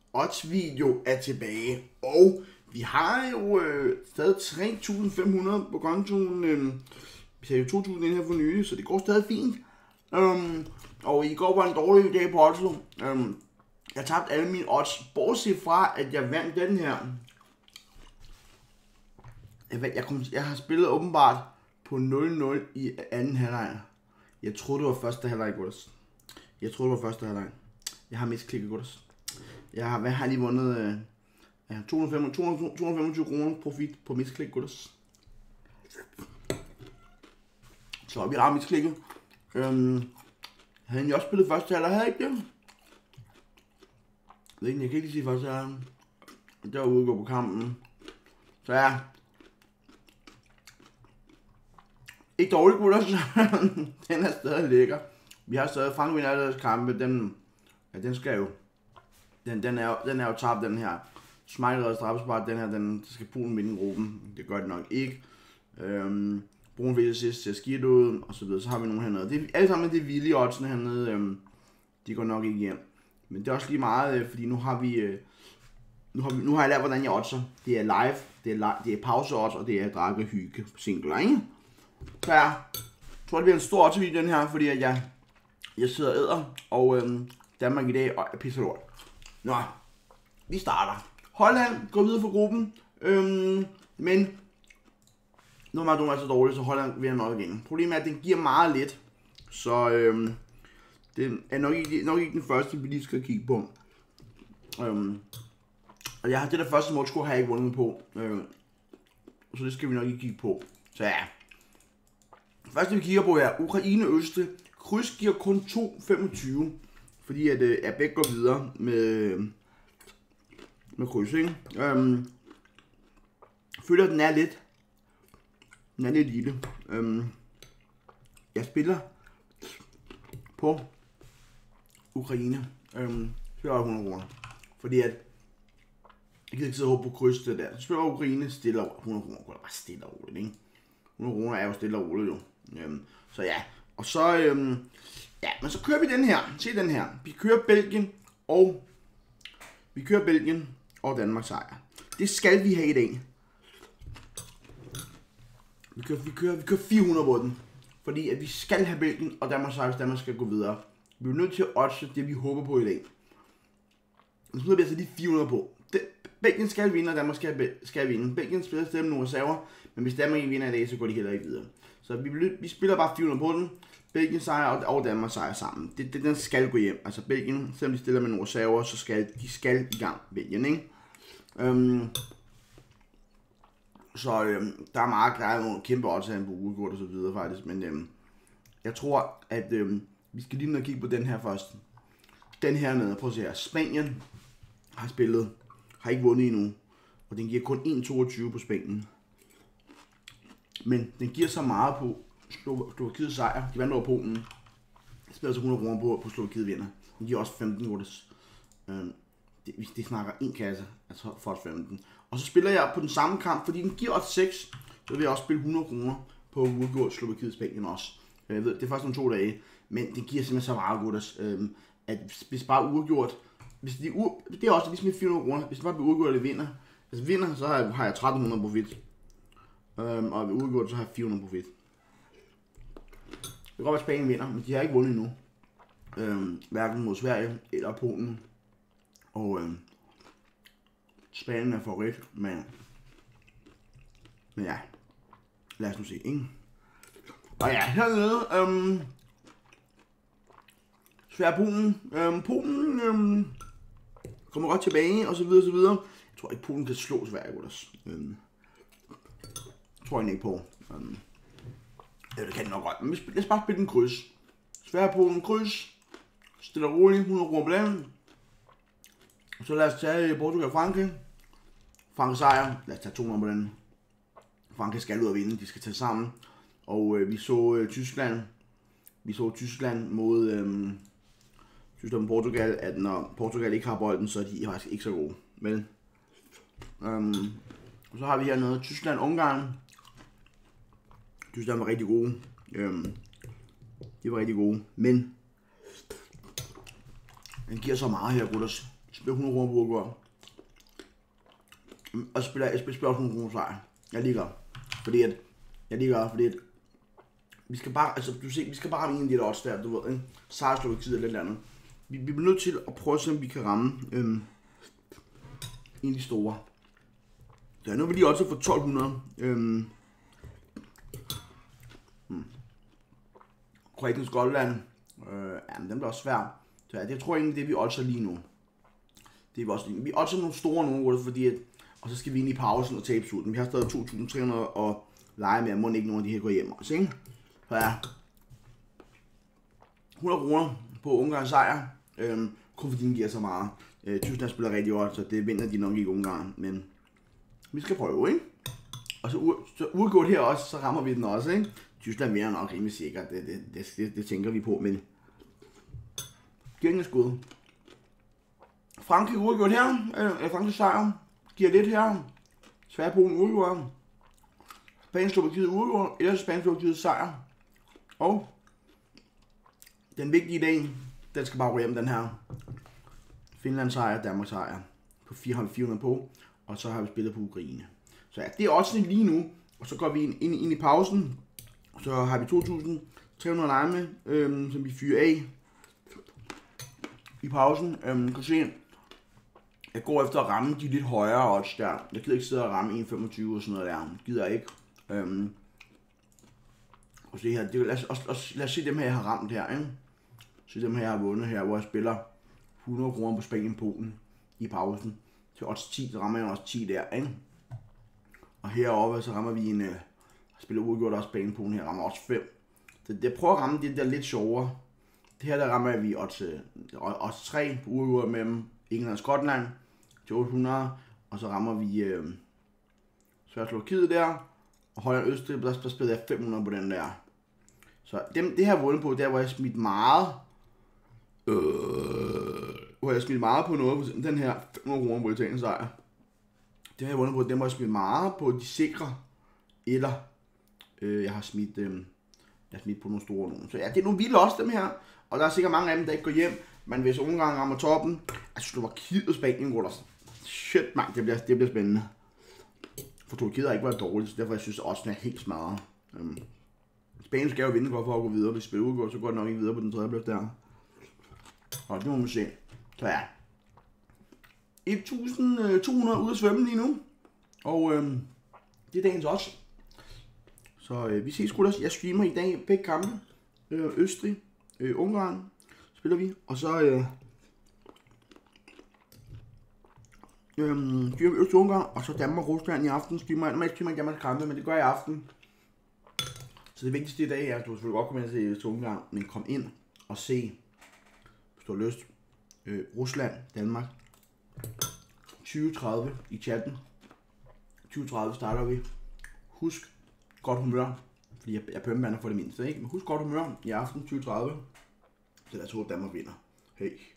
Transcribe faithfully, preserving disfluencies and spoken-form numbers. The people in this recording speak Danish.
odds video er tilbage, og vi har jo øh, stadig tre tusind fem hundrede på kontoen. Øh, vi har jo to tusind ind her for nylig, så det går stadig fint. Um, og i går var en dårlig dag på odds. Um, jeg tabte alle mine odds, bortset fra at jeg vandt den her. Jeg, vandt, jeg, kom, jeg har spillet åbenbart på nul nul i anden halvleg. Jeg troede det var første halvleg, gutters. Jeg troede det var første halvleg. Jeg har misklikket, gutters. Jeg har, hvad har lige vundet? Øh, ja, to hundrede og femogtyve kroner profit på misklik, gutters. Så vi har misklikket. Øhm, havde jeg også spillet første halvleg, havde jeg ikke det? Jeg ved ikke, jeg kan ikke sige første halvleg. Der var ude gå på kampen. Så ja. Ikke dårligt, gutters. Den er stadig lækker. Vi har stadig Frank vinder alle deres kampe. Den, ja, den skal jo. Den, den, er, den er jo tabt, den her. Smiley redder straffespark, den her, den skal Polen vinde gruppen. Det gør det nok ikke. Øhm, Brun ved sidst ser skidt ud, og så videre. Så har vi nogle hernede. Det er alle sammen det vilde oddsene hernede. Øhm, de går nok ikke hjem. Men det er også lige meget, øh, fordi nu har vi, øh, nu har vi, nu har jeg lært, hvordan jeg oddser. Det er live, det er, live, det er pause odds, og det er drakke hygge single, ikke? Så jeg tror, det bliver en stor odds video den her, fordi at jeg, jeg sidder og æder, og øhm, Danmark i dag og er pisse lort. Nå, vi starter. Holland går videre for gruppen, øhm, men nu er Maradona så dårligt, så Holland vinder nok igen. Problemet er, at den giver meget lidt, så øhm, det er nok ikke, nok ikke den første, vi lige skal kigge på. Øhm, og jeg har det der første målscore har jeg ikke vundet på, øhm, så det skal vi nok ikke kigge på. Så ja. Første vi kigger på er Ukraine-Østrig. Kryds giver kun to komma femogtyve, fordi at øh, Abek går videre med, med kryds, ikke? Øhm, jeg føler, at den er lidt, den er lidt lille. Øhm, jeg spiller på Ukraine. Øhm, spiller hundrede kroner, fordi at jeg kan ikke sidde og håbe på kryds det der. Så spiller Ukraine stille og hundrede kroner, det er bare stille og roligt, ikke? hundrede kroner er jo stille og roligt, jo. Øhm, så ja, og så, øhm, ja, men så kører vi den her. Se den her. Vi kører Belgien og, vi kører Belgien og Danmark sejr. Det skal vi have i dag. Vi kører, vi kører, vi kører fire hundrede på den. Fordi at vi skal have Belgien og Danmark sejr, hvis Danmark skal gå videre. Vi er nødt til at oddse det, vi håber på i dag. Nu smider vi altså lige fire hundrede på. Det, Belgien skal vinde, og Danmark skal, skal vinde. Belgien spiller stadig med nogle reserver, men hvis Danmark ikke vinder i dag, så går de heller ikke videre. Så vi, vi spiller bare fire hundrede på den. Belgien sejr og Danmark sejr sammen. Det, det, den skal gå hjem. Altså Belgien, selvom de stiller med nogle reserver, så skal de skal i gang, Belgien, ikke? Øhm, så øhm, der er meget klart nogle kæmpe odds af en på uregård og så videre faktisk, men øhm, jeg tror, at øhm, vi skal lige ned og kigge på den her først. Den her nede, prøv at se her. Spanien har spillet, har ikke vundet endnu, og den giver kun en komma toogtyve på Spanien. Men den giver så meget på Slovakiet sejr. De vandt over Polen. Jeg spiller så hundrede kroner på, på Slovakiet vinder. Den giver også femten guttes. Øhm, det, det snakker en kasse, altså for femten. Og så spiller jeg på den samme kamp, fordi den giver også seks. Så vil jeg også spille hundrede kroner på uafgjort Slovakiet Spanien også. Jeg ved, det er først om to dage, men det giver simpelthen så meget guttes, øhm, at hvis bare uafgjort, hvis de u, det er også ligesom fire hundrede kroner. Hvis det bare bliver uafgjort eller vinder, hvis jeg vinder, så har jeg, har jeg tretten hundrede profit. Øhm, og ved uafgjort, så har jeg fire hundrede profit. Det kan godt være, at Spanien vinder, men de har ikke vundet endnu. Øhm, hverken mod Sverige eller Polen. Og øhm, Spanien er favorit, men, men ja, lad os nu se, ikke? Og ja, hernede, øhm, Sverige Polen, øhm, Polen øhm, kommer godt tilbage, og så videre, og så videre. Jeg tror ikke, Polen kan slå Sverige, gutters. Øhm, tror jeg ikke på. Um, ja, det kan det nok godt. Men lad os bare spille en kryds. Sverige på en kryds. Stille roligt. hundrede kroner på den. Så lad os tage Portugal og Frankrig. Frankrig sejr. Lad os tage to hundrede på den. Frankrig skal ud og vinde. De skal tage sammen. Og øh, vi så øh, Tyskland. Vi så Tyskland mod øh, Tyskland og Portugal. At når Portugal ikke har bolden, så er de faktisk ikke så gode. Men um, og så har vi her noget Tyskland Ungarn. Tyskland var rigtig gode. Øhm, de var rigtig gode. Men den giver så meget her, gutters. spiller hundrede kroner på Uruguay. Og så spiller jeg spiller også hundrede kroner sejr. Jeg ligger. Fordi at, jeg ligger, fordi at, vi skal bare, altså du ser, vi skal bare ramme en af de der odds der, du ved, ikke? Sejr, Slovakiet eller lidt andet. Vi, vi bliver nødt til at prøve at se, om vi kan ramme øhm, en af de store. Så nu er vi lige også for tolv hundrede. Øhm, hmm. Kroatien, Skotland. Øh, jamen, den bliver også svær. Så ja, det tror jeg egentlig, det vi oddser lige nu. Det er vi også lige. Vi oddser nogle store nogle, fordi at, og så skal vi ind i pausen og tabe sulten. Vi har stadig to tusind tre hundrede og lege med, at må ikke nogen af de her går hjem også, ikke? Så ja, hundrede kroner på Ungarns sejr. Øhm, kun fordi den giver så meget. Øh, Tyskland spiller rigtig godt, så det vinder de nok ikke i Ungarn, men vi skal prøve, ikke? Og så, så uafgjort her også, så rammer vi den også, ikke? Tyskland vinder nok rimelig sikkert, det, det, det, det, det tænker vi på, men giver ingen skud. Frankrig uafgjort her, eller Frankrig sejr, giver lidt her. Sverige, Polen uafgjort. Spanien, Slovakiet uafgjort, ellers Spanien, Slovakiet sejr. Og den vigtige dag, den skal bare ryge hjem, den her. Finland sejr, Danmark sejr på fire hundrede på, og så har vi spillet på Ukraine. Så ja, det er også lige nu, og så går vi ind, ind, ind i pausen, og så har vi to tusind tre hundrede lege med, øhm, som vi fyrer af i pausen. Øhm, kan se, jeg går efter at ramme de lidt højere odds der. Jeg gider ikke sidde og ramme en komma femogtyve og sådan noget der. Det gider jeg ikke. Øhm, og se her, det, lad, os, os, lad os se dem her, jeg har ramt her, ikke? Se dem her, jeg har vundet her, hvor jeg spiller hundrede kroner på Spanien, Polen i pausen. Til odds ti, så rammer jeg også ti der, ikke? Og heroppe, så rammer vi en, uh, spiller uafgjort også Spanien, Polen her, rammer også fem. Så jeg prøver at ramme det der lidt sjovere. Det her, der rammer vi odds, uh, odds tre på uafgjort mellem England og Skotland til otte hundrede. Og så rammer vi uh, Sverige, Slovakiet der. Og Holland, Østrig, der, der spiller jeg fem hundrede på den der. Så dem, det her jeg vundet på, der hvor jeg smidt meget. Øh, hvor jeg smidt meget på noget, den her fem hundrede kroner på Italien sejr. Det har jeg vundet på, dem har jeg smidt meget på de sikre, eller øh, jeg har smidt, øh, jeg har smidt på nogle store nogen. Så ja, det er nogle vilde også dem her, og der er sikkert mange af dem, der ikke går hjem, men hvis Ungarn rammer toppen, altså Slovakiet og Spanien går der, shit man, det bliver, det bliver spændende. For Slovakiet har ikke været dårligt, så derfor jeg synes også, den er helt smadret. Um, Spanien skal jo vinde godt for at gå videre, hvis spiller udgår, så går det nok ikke videre på den tredje plads der. Og det må man se. Så ja. et tusind to hundrede ude at svømme lige nu. Og øhm, det er dagens også. Så øh, vi ses sgu da. Jeg streamer i dag begge kampe. Øh, Østrig, øh, Ungarn spiller vi. Og så øh, øh, streamer vi Østrig, Ungarn. Og så Danmark, Rusland i aften. Streamer jeg. Jeg streamer ikke Danmarks kampe, men det gør jeg i aften. Så det vigtigste i dag er, at du selvfølgelig godt komme ind og se til Ungarn. Men kom ind og se, hvis du har lyst, øh, Rusland, Danmark. tyve tredive i chatten. tyve tredive starter vi. Husk godt humør, fordi jeg, jeg pømmer for det mindste, ikke? Men husk godt humør i aften tyve tredive. Så lad os håbe, Danmark vinder. Hej.